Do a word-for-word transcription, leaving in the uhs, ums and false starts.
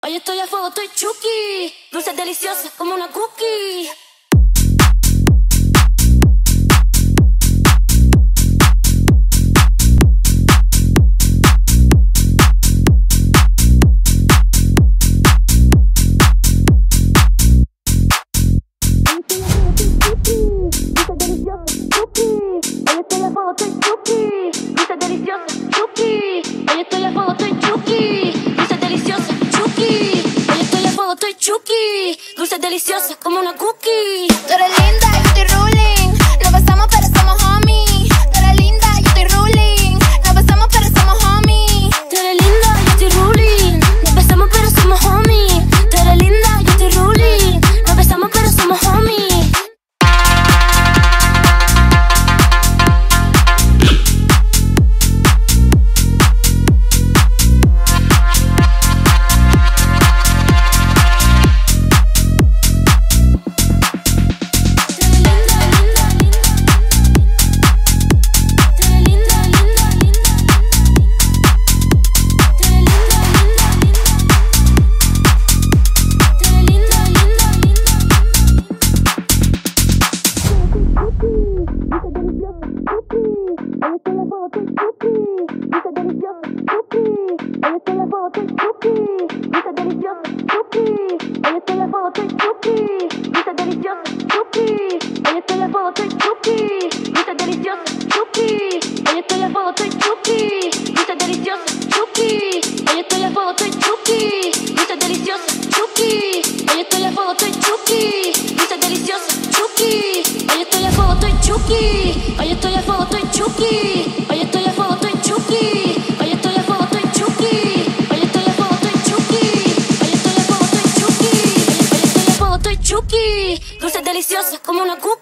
Hoy estoy a fuego, estoy chuki. Dulces deliciosas como una cookie. Dulces deliciosas como una cookie. Tú eres linda, yo estoy ruling. Nos besamos pero somos homies. Tú eres linda, yo estoy ruling. Nos besamos pero somos homies. Tú eres linda, yo estoy ruling. Nos besamos pero somos homies. Tú eres linda, yo estoy ruling. Nos besamos pero somos homies. Hoy estoy a fuego, estoy chuki. Hoy estoy a fuego, estoy chuki. Hoy estoy a fuego, estoy chuki. Hoy estoy a fuego, estoy chuki. Hoy estoy a fuego, estoy chuki. Hoy estoy a fuego, estoy chuki. Dulces deliciosas como una cookie.